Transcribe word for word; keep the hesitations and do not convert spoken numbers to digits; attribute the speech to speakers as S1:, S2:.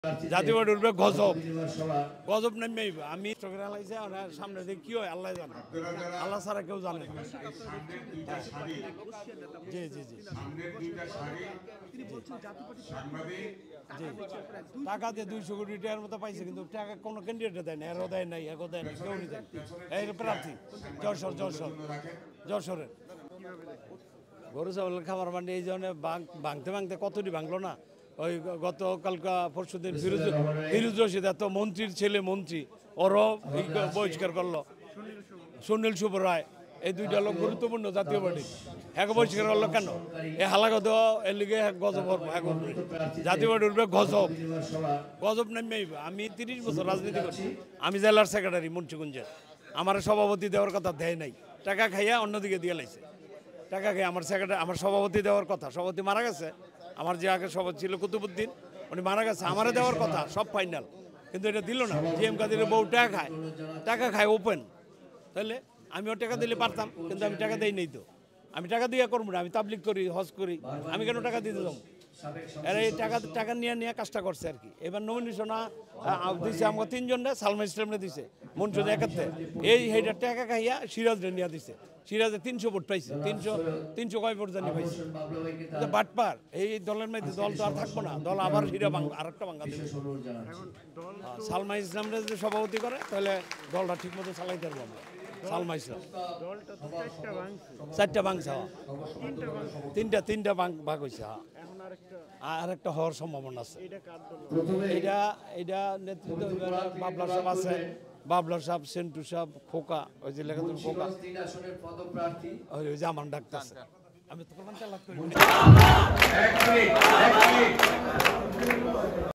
S1: জাতীয় পার্টি উঠবে গজব গজব নামে আমি সামনে দেখি কি হয় আল্লাহ জানে, আল্লাহ ছাড়া কেউ জানে না। জি জি জি টাকা দিয়ে দুইশো কোটি টাকার মতো পাইছে, কিন্তু টাকা কোনো ক্যান্ডিডেট দেয় না, এরও দেয় নাই, এগো দেয় না, কেউ দেয় এই প্রার্থী যশোর যশোর যশোরের গরু ছাগলের খামার মানে এই জন্য ভাঙতে ভাঙতে কতটি ভাঙলো না। ওই গতকালকা পরশু দিন ফিরোজ ফিরোজ রশিদ এত মন্ত্রীর ছেলে মন্ত্রী ওরও বহিষ্কার করলো, সুনীল শুভ রায়, এই দুইটা লোক গুরুত্বপূর্ণ জাতীয় পার্টি এক বহিষ্কার করলো কেন? এ হালাগত এর লিগে গজব জাতীয় পার্টি উঠবে গজব গজব নামে। আমি তিরিশ বছর রাজনীতি করছি, আমি জেলার সেক্রেটারি মুন্সিগঞ্জের, আমার সভাপতি দেওয়ার কথা দেয় নাই, টাকা খাইয়া অন্যদিকে দিয়ে লাইছে। টাকা খেয়ে আমার সেক্রেটারি আমার সভাপতি দেওয়ার কথা, সভাপতি মারা গেছে, আমার যে আগে সভাপতি ছিল কুতুবুদ্দিন উনি মারা গেছে, আমারে দেওয়ার কথা সব ফাইনাল, কিন্তু এটা দিল না। জি এম কাদিরের বউ টাকা খায়, টাকা খায় ওপেন, তাহলে আমিও টাকা দিলে পারতাম, কিন্তু আমি টাকা দেই নেই। তো আমি টাকা দিয়ে করবো না, আমি তাবলিগ করি, হজ করি, আমি কেন টাকা দিতে যাবো? এরা এই টাকা টাকা নিয়ে নিয়ে কাজটা করছে আর কি। এবার নমিনেশন দিছে আমাকে তিনজন, সালমা ইসলামরে দিছে মনসুদ একাত্তর, এই হেটার টাকা খাইয়া সিরাজরে নিয়ে দিছে, সিরাজে তিনশো ভোট পাইছে, তিনশো তিনশো কয় ভোট জানি পাইছে। বাটপার এই দলের মধ্যে দল তো আর থাকবো না, দল আবার হিরা বাংলা আর একটা বাংলা দিবে। সালমা ইসলামরা যদি সভাপতি করে তাহলে দলটা ঠিক মতো চালাইতে পারবো আমরা। সালমা ইসলাম চারটা ভাঙছে, তিনটা তিনটা ভাগ হয়েছে, আর একটা হওয়ার সম্ভাবনা আছে। এটা এটা নেতৃত্ব বাবলা সাহেব আছে, বাবলা সাহেব, সেন্টু সাহেব, খোকা, ওই যে লেখা খোকা, ওই যে আমার ডাক্তার আছে, আমি তো